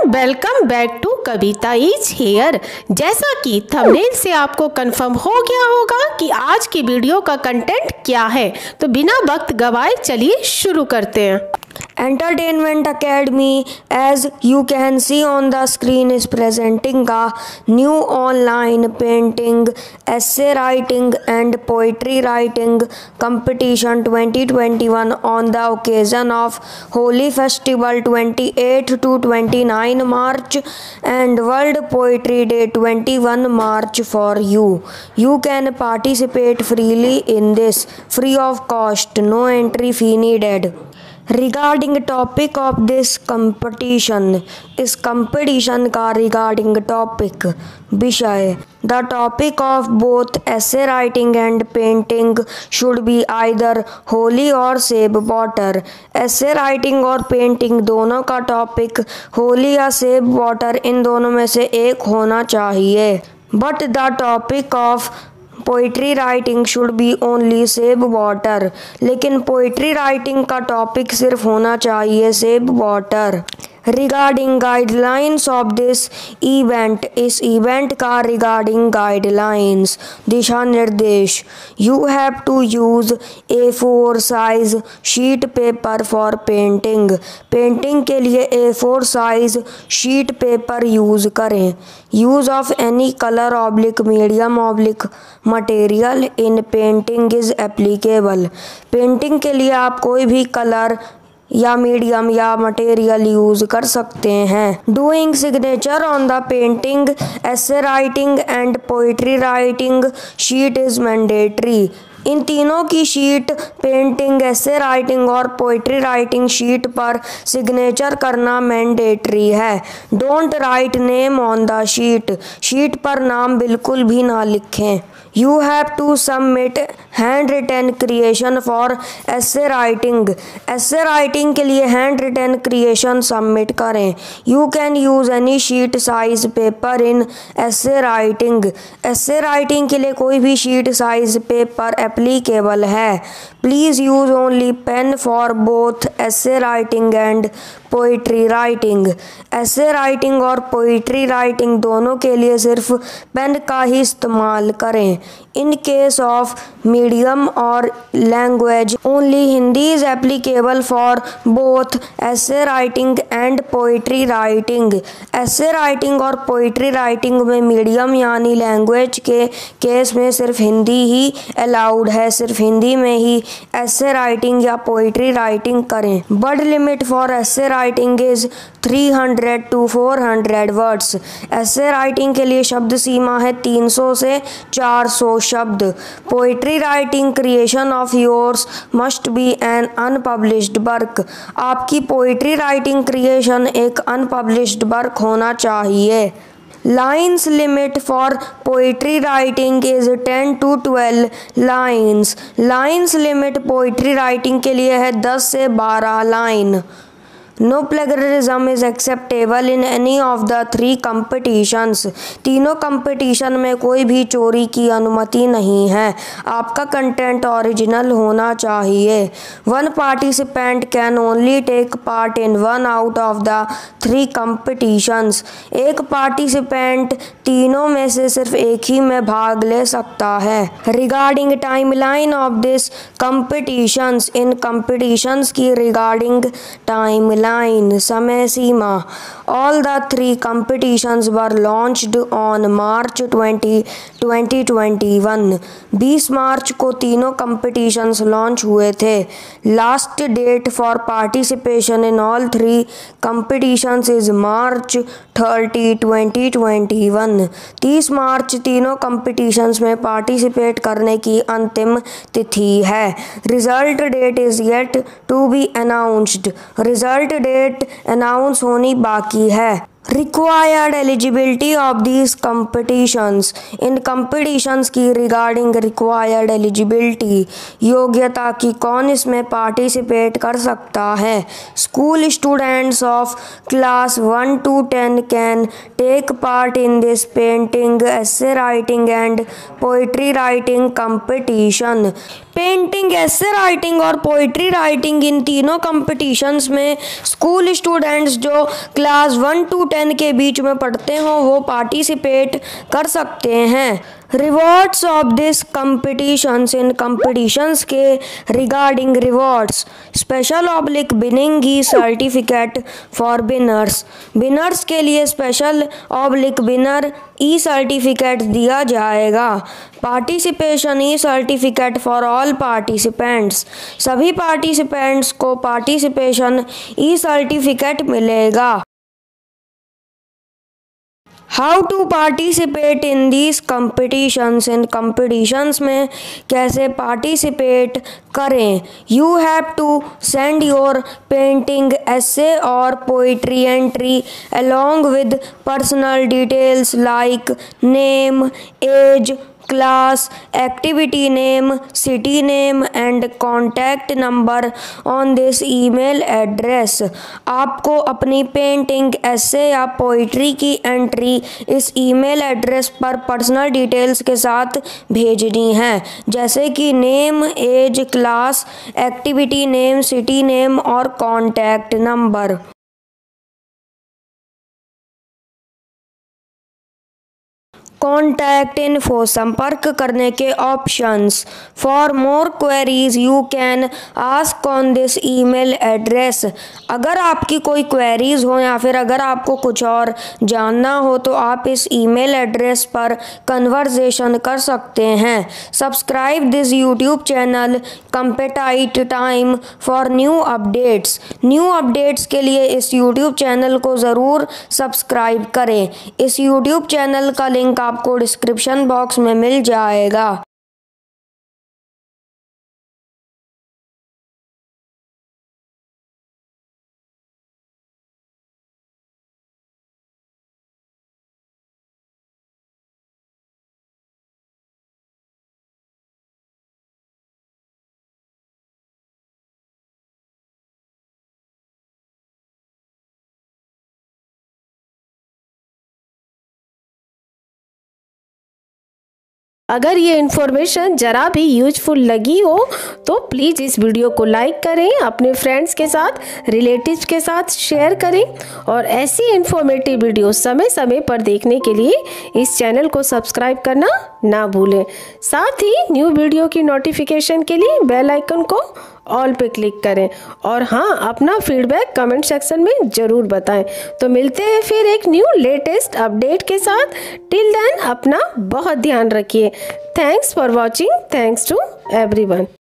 Welcome back to Kavita is here. जैसा कि thumbnail से आपको कंफर्म हो गया होगा कि आज की वीडियो का कंटेंट क्या है, तो बिना वक्त गवाए चलिए शुरू करते हैं। Entertainment Academy, as you can see on the screen, is presenting a new online painting, essay writing and poetry writing competition 2021 on the occasion of Holi Festival 28 to 29 March and World Poetry Day 21 March for you. You can participate freely in this, free of cost, no entry fee needed. Regarding topic of this competition, इस competition का regarding topic विषय, the topic of both essay writing and painting should be either holy or save water. essay writing और painting दोनों का topic holy या save water इन दोनों में से एक होना चाहिए। But the topic of poetry writing should be only save water, लेकिन पोइट्री राइटिंग का टॉपिक सिर्फ होना चाहिए save water. Regarding guidelines of this event, इस इवेंट का रिगार्डिंग गाइडलाइंस दिशा निर्देश, you have to use A4 size sheet paper for painting, painting के लिए A4 size sheet paper use करें। Use of any colour oblique medium oblique material in painting is applicable, painting के लिए आप कोई भी कलर या मीडियम या मटेरियल यूज़ कर सकते हैं। Doing signature on the painting, essay writing and poetry writing sheet is mandatory, इन तीनों की शीट पेंटिंग, एसे राइटिंग और पोइट्री राइटिंग शीट पर सिग्नेचर करना मैंडेटरी है। Don't write name on the sheet, sheet पर नाम बिल्कुल भी ना लिखें। You have to submit hand written creation for essay writing, essay writing के लिए हैंड रिटन क्रिएशन सबमिट करें। You can use any sheet size paper in essay writing, essay writing के लिए कोई भी शीट साइज पेपर एप्लीकेबल है। Please use only pen for both essay writing and poetry writing, essay writing और poetry writing दोनों के लिए सिर्फ पेन का ही इस्तेमाल करें। इन केस ऑफ मीडियम और language only Hindi is applicable for both essay writing and poetry writing, essay writing और पोइट्री राइटिंग में मीडियम यानी लैंग्वेज के केस में सिर्फ हिंदी ही अलाउड है, सिर्फ हिंदी में ही एसे राइटिंग या पोइट्री राइटिंग करें। Word limit for essay writing is 300 to 400 words, essay writing के लिए शब्द सीमा है 300 से 400 शब्द। Poetry writing creation of yours must be an unpublished work, आपकी पोइट्री राइटिंग क्रिएशन एक अनपब्लिश्ड वर्क होना चाहिए। Lines limit for poetry writing is 10 to 12 lines, lines limit poetry writing के लिए है 10 से 12 line. No plagiarism is acceptable in any of the 3 competitions, तीनों competition में कोई भी चोरी की अनुमति नहीं है, आपका कंटेंट ओरिजिनल होना चाहिए। One participant can only take part in 1 out of the 3 competitions, एक पार्टिसिपेंट तीनों में से सिर्फ एक ही में भाग ले सकता है। Regarding timeline of this competitions, इन competitions की रिगार्डिंग टाइमलाइन समय सीमा, all the 3 competitions were launched on March 20, 2021, 20 March को तीनों competitions लॉन्च हुए थे। Last date for participation in all 3 competitions is March 30, 2021, 30 March तीनों competitions में पार्टिसिपेट करने की अंतिम तिथि है। Result date is yet to be announced, result date announce होनी बाकी है। Required eligibility of these competitions, इन competitions की रिगार्डिंग रिक्वायर्ड एलिजिबिलिटी, योग्यता की कौन इसमें पार्टिसिपेट कर सकता है। School students of class 1 to 10 can take part in this painting, essay writing and poetry writing competition, painting, essay writing और पोइट्री राइटिंग इन तीनों competitions में स्कूल स्टूडेंट्स जो क्लास 1 to 10 के बीच में पढ़ते हो वो पार्टिसिपेट कर सकते हैं। रिवॉर्ड्स ऑफ दिस कंपटीशंस, इन कंपटीशंस के regarding rewards, special oblique winning e certificate for winners, winners के लिए special oblique winner e certificate दिया जाएगा। Participation e certificate for all participants, सभी पार्टिसिपेंट्स को पार्टिसिपेशन ई सर्टिफिकेट मिलेगा। How to participate in these competitions, इन competitions में कैसे पार्टिसिपेट करें। You have to send your painting, essay और poetry entry along with personal details like name, age, class, activity name, city name and contact number on this email address। आपको अपनी painting, एसे या poetry की entry इस email address पर personal details के साथ भेजनी है, जैसे कि name, age, class, activity name, city name और कॉन्टैक्ट नंबर। कॉन्टैक्ट इन्फो, संपर्क करने के options. For more queries you can ask on this email address. अगर आपकी कोई क्वेरीज हो या फिर अगर आपको कुछ और जानना हो तो आप इस ईमेल एड्रेस पर कन्वर्सेशन कर सकते हैं। Subscribe this YouTube channel competitive time for new updates, new updates के लिए इस यूट्यूब चैनल को ज़रूर सब्सक्राइब करें। इस यूट्यूब चैनल का लिंक आपको डिस्क्रिप्शन बॉक्स में मिल जाएगा। अगर ये इन्फॉर्मेशन ज़रा भी यूजफुल लगी हो तो प्लीज़ इस वीडियो को लाइक करें, अपने फ्रेंड्स के साथ, रिलेटिव्स के साथ शेयर करें और ऐसी इन्फॉर्मेटिव वीडियो समय समय पर देखने के लिए इस चैनल को सब्सक्राइब करना ना भूलें। साथ ही न्यू वीडियो की नोटिफिकेशन के लिए बेल आइकन को ऑल पे क्लिक करें और हाँ, अपना फीडबैक कमेंट सेक्शन में ज़रूर बताएं। तो मिलते हैं फिर एक न्यू लेटेस्ट अपडेट के साथ। टिल देन अपना बहुत ध्यान रखिए। Thanks for watching. Thanks to everyone.